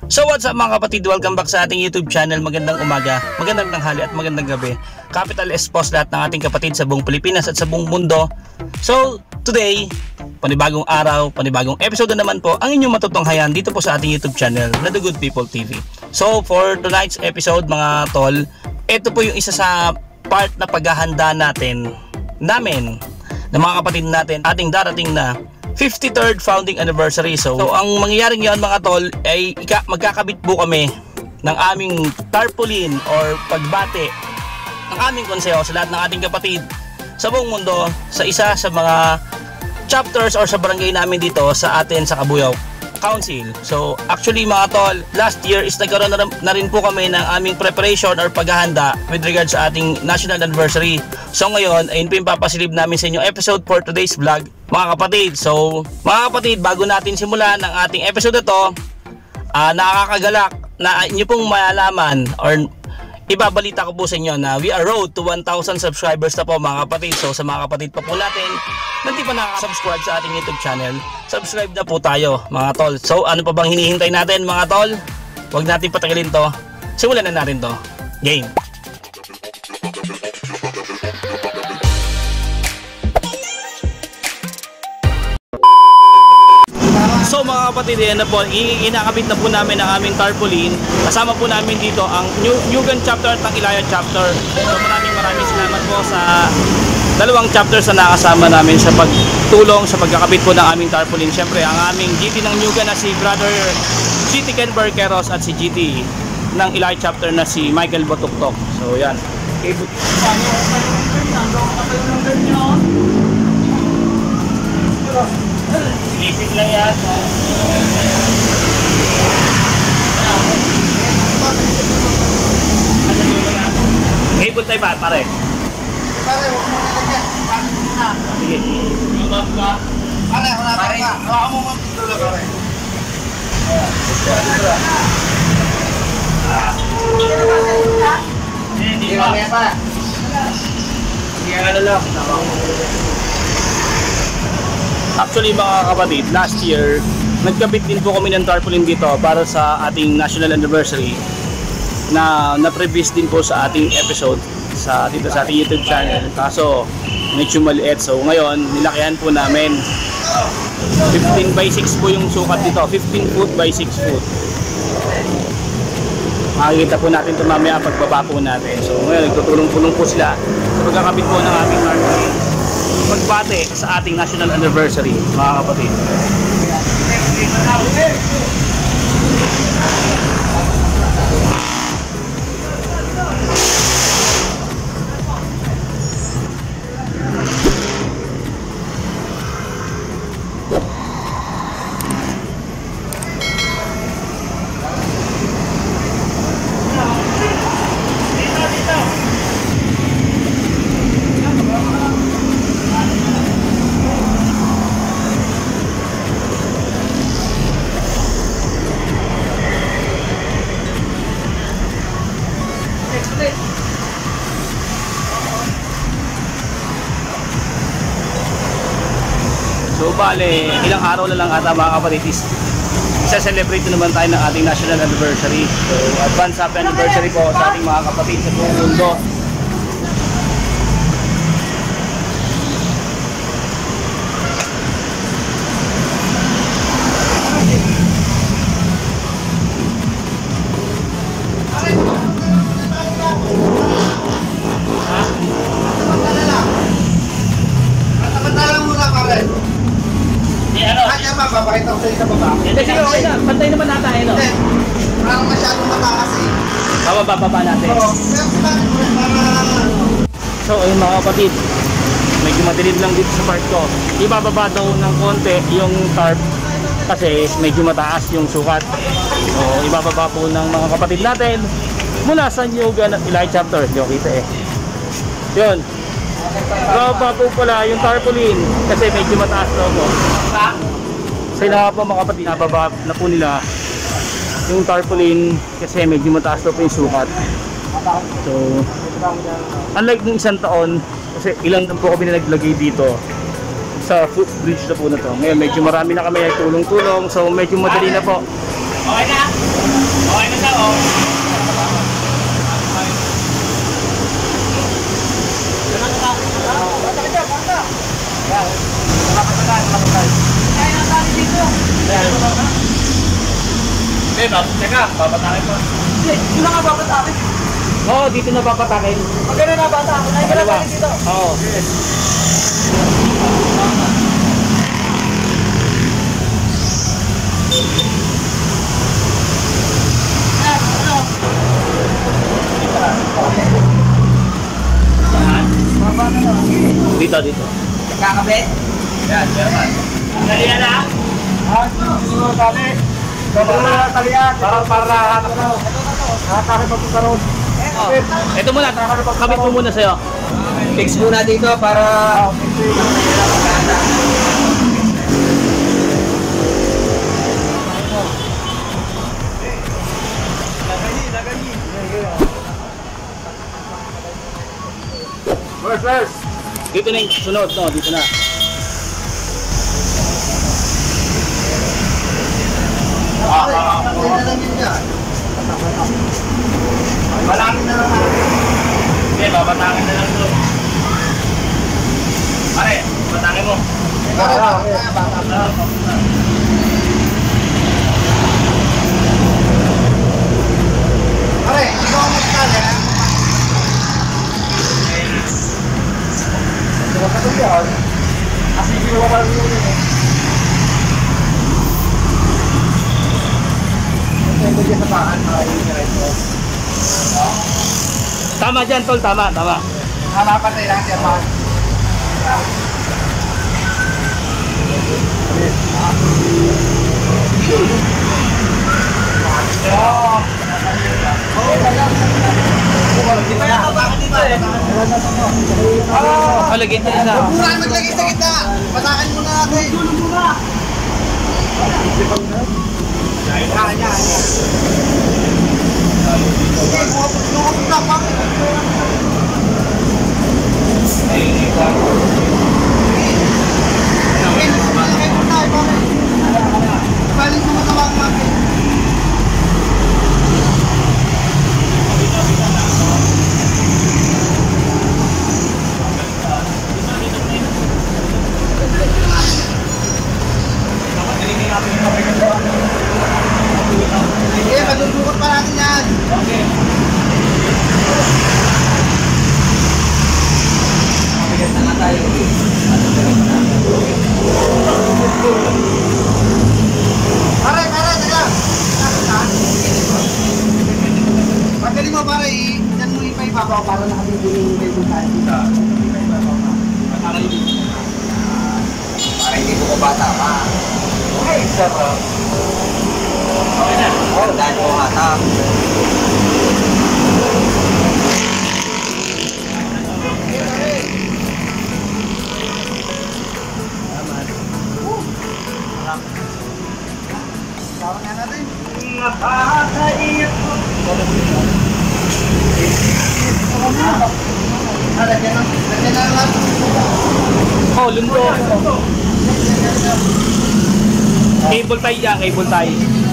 So what's up mga kapatid, welcome back sa ating YouTube channel. Magandang umaga, magandang tanghali at magandang gabi. Capital S po sa lahat ng ating kapatid sa buong Pilipinas at sa buong mundo. So today, panibagong araw, panibagong episode na naman po ang inyong matutunghayan dito po sa ating YouTube channel na The Good People TV. So for tonight's episode mga tol, ito po yung isa sa part na paghahanda namin ng mga kapatid natin ating darating na 53rd founding anniversary. So ang mangyayaring yan mga tol ay magkakabit po kami ng aming tarpaulin or pagbate ng aming konseho sa lahat ng ating kapatid sa buong mundo sa isa sa mga chapters or sa barangay namin dito sa atin sa Kabuyao Council. So actually mga tol, last year is nagkaroon na rin po kami ng aming preparation or paghahanda with regards sa ating national anniversary. So ngayon, ayun po yung papasilib namin sa inyo episode for today's vlog mga kapatid. So mga kapatid, bago natin simulan ang ating episode na to, nakakagalak na inyo pong malalaman or ibabalita ko po sa inyo na we are road to 1,000 subscribers na po mga kapatid. So sa mga kapatid pa po natin na hindi pa nakaka-subscribe sa ating YouTube channel, subscribe na po tayo mga tol. So ano pa bang hinihintay natin mga tol? Huwag natin patagalin to, simulan na natin to. Game! So mga kapatid, yan na po, inakabit na po namin ang aming tarpaulin. Kasama po namin dito ang Nyugan chapter at ang Ilaya chapter. So maraming salamat po sa dalawang chapters na nakasama namin sa pagtulong sa pagkakabit po ng aming tarpaulin. Siyempre ang aming GT ng Nyugan na si Brother GT Ken Barqueros at si GT ng Ilaya chapter na si Michael Botuktok. So yan. Isip lang yan. Cable tayo ba pare? Pare, huwag mo nilagyan. Sige. Pare, wala pa. Hawakan mo mo dito pare. Hindi pa. Hindi ano lang. Actually mga kapatid, last year nagkabit din po kami ng tarpaulin dito para sa ating national anniversary na na-previous din po sa ating episode dito sa ating YouTube channel. Kaso medyo maliit, so ngayon nilakihan po namin. 15 by 6 po yung sukat dito, 15 foot by 6 foot. Makikita po natin ito mamaya pagbaba po natin. So ngayon nagtutulong-tulong po sila sa pagkakabit po ng aming tarpaulin, pagbate sa ating national anniversary mga kapatid. So bale, ilang araw na lang ata mga kapatid is isa-celebrate naman tayo ng ating national anniversary. So advance happy anniversary po sa ating mga kapatid sa buong mundo. Babakit ako sa isa baba. Hindi, sige, okay na. Pantay naman natin, no? Hindi. Parang masyadong matakas eh. Bababa natin. Oo. Pero sinabi ko rin para... So, ayun mga kapatid, medyo madilim lang dito sa part ko. Ibababa daw ng konti yung tarp kasi medyo mataas yung sukat. So, ibababa po ng mga kapatid natin mula sa Nyugan at Ilaya chapter. Hindi ko kita eh. Yun. Bababa po pala yung tarpaulin kasi medyo mataas daw po. So yun po mga kapatid, nababa na po nila yung tarpaulin kasi medyo mataas daw po yung sukat. So unlike nung isang taon, kasi ilang taon po kami na naglagay dito sa footbridge na po na to. Ngayon medyo marami na kami ay tulong-tulong, so medyo madali na po. Okay na? Teka, babatakin mo. Hindi, dito na nga babatakin. Oo, dito na babatakin. Pag gano'n na bata, unahin ka lang tayo dito. Oo. Dito. Kakabit? Yan, German. Dali yan ha? Dito tali. Dito na talian. Para hanap na. Nakakakit pa ron. Ito muna, kabit mo muna sa'yo. Fix muna dito para... First. Dito na yung sunod, no? Dito na. Malaki na lang. Hindi, babatakin na lang ito. Pare, batakin mo. Pare, ikaw ang magkali ha? Kasi ginawa pa rin yun eh. Ito dyan sa paan, Tama dyan, tol. Tama. hanapan tayo lang siya pa. Lagyan na isa. Mura maglagay sa gitna. Patakan muna natin. Madudukot pa natin yan. Okay. Mabigat na nga tayo. Pare, taga. Pagkali mo pare, yan mo ipa-ipabaw para nakabibili yung may buhay. Para hindi ko bata pa. Okay, sir. Okay na. Oh, dahil ko mata. Tawag nga natin. Lagyan na lang. Oh, lundo. Cable tie yan, cable tie.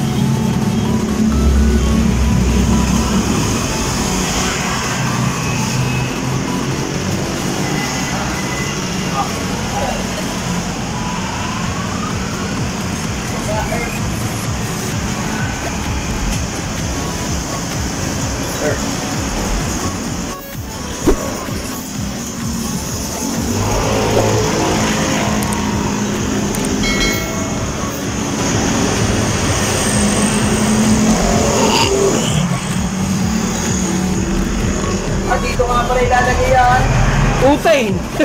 Dito nga pala ilalagay yan. Utay!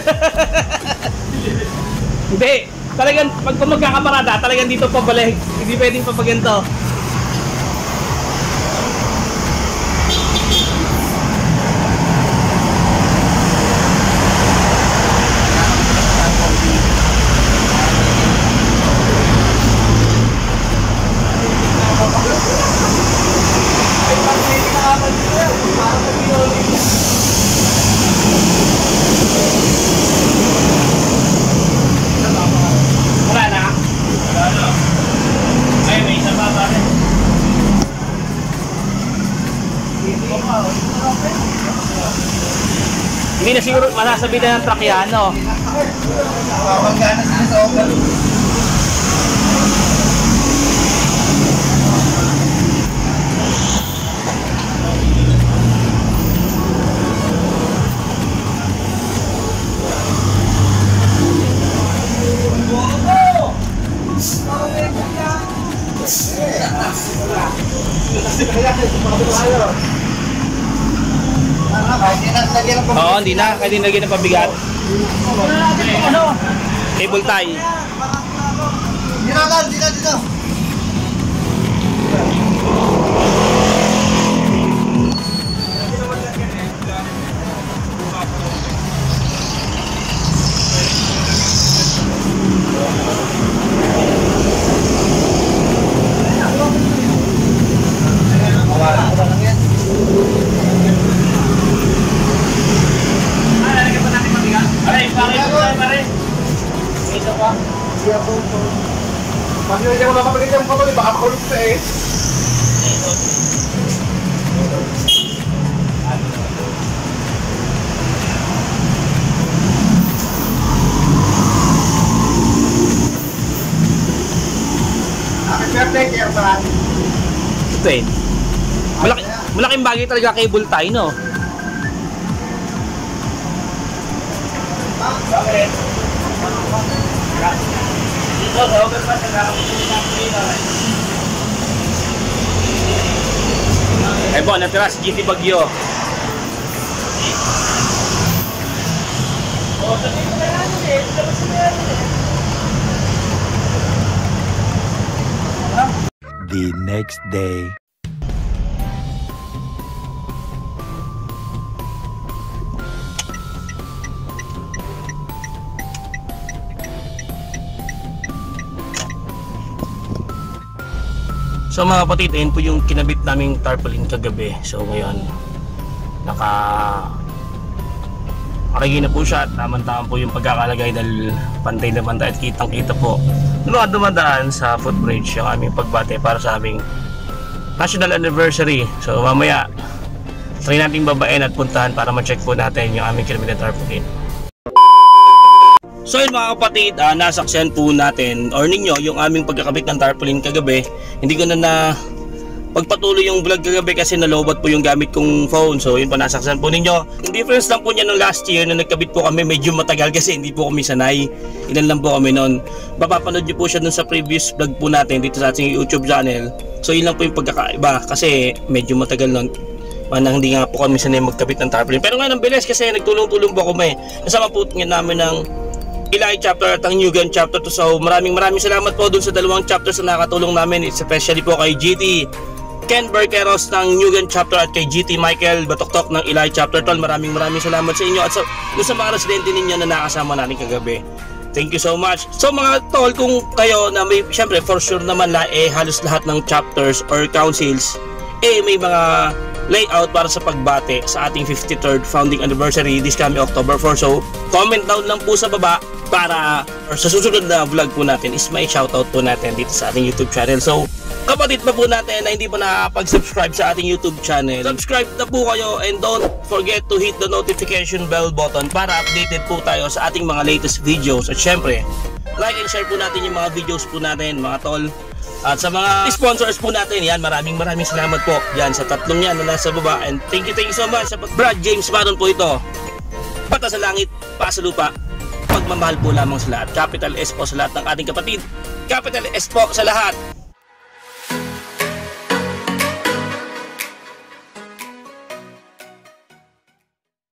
Hindi. Talagang pag magkakaparada, talagang dito pabalik. Hindi pwedeng papaganto. Wala na? Ay, may isa pa pare. Hindi na siguro masasabi na ng truck yan, no? Mapagana sila sa overload. Oo, hindi na. Kaya din lagyan ng pabigat. Cable tie. Dito. Pag hindi mo nakapagiging yung kapatid, baka makulog sa eh. Take care pa. Ito eh. Malaking bagay talaga cable tie, no? Eh po, natira si GT Bagyo. The next day. So mga kapatid, ayun po yung kinabit naming tarpaulin kagabi. So ngayon, naka-ready na po siya at tamang-tama po yung pagkakalagay dahil pantay na pantay at kitang-kita po ng mga dumadaan sa footbridge yung aming pagbate para sa aming national anniversary. So mamaya, try natin babain at puntahan para ma-check po natin yung aming kinabit na tarpaulin. So yun mga kapatid, nasaksihan po natin or ninyo yung aming pagkakabit ng tarpaulin kagabi. Hindi ko na pagpatuloy yung vlog kagabi kasi nalobat po yung gamit kong phone. So yun po, nasaksihan po ninyo. Yung difference lang po niya ng last year na nagkabit po kami medyo matagal kasi hindi po kami sanay. Ilan lang po kami noon. Mapapanood nyo po siya dun sa previous vlog po natin dito sa ating YouTube channel. So yun lang po yung pagkakaiba kasi medyo matagal noon. Manang hindi nga po kami sanay magkabit ng tarpaulin. Pero ngayon ang bilis kasi nagtulong-tulong po kami. Kasama po nga namin ng Eli chapter at ang Newgan chapter 2. So maraming salamat po dun sa dalawang chapters na nakatulong namin, especially po kay GT Ken Berkeros ng Newgan chapter at kay GT Michael Batoktok ng Eli chapter 12. Maraming salamat sa inyo at sa mga residente ninyo na nakasama natin kagabi. Thank you so much. So mga tol, kung kayo na may, syempre for sure naman halos lahat ng chapters or councils may mga layout para sa pagbate sa ating 53rd founding anniversary this coming October 4. So comment down lang po sa baba para or sa susunod na vlog po natin is may shoutout po natin dito sa ating YouTube channel. So kapatid pa po natin na hindi pa nakapag-subscribe sa ating YouTube channel, subscribe na po kayo and don't forget to hit the notification bell button para updated po tayo sa ating mga latest videos. At syempre, like and share po natin yung mga videos po natin mga tol. At sa mga sponsors po natin, yan, maraming salamat po yan sa tatlong yan na nasa baba. And thank you so much. Brad James Maron po ito. Pata sa langit, pa sa lupa, pagmamahal po lamang sa lahat. Capital S po sa lahat ng ating kapatid. Capital S po sa lahat.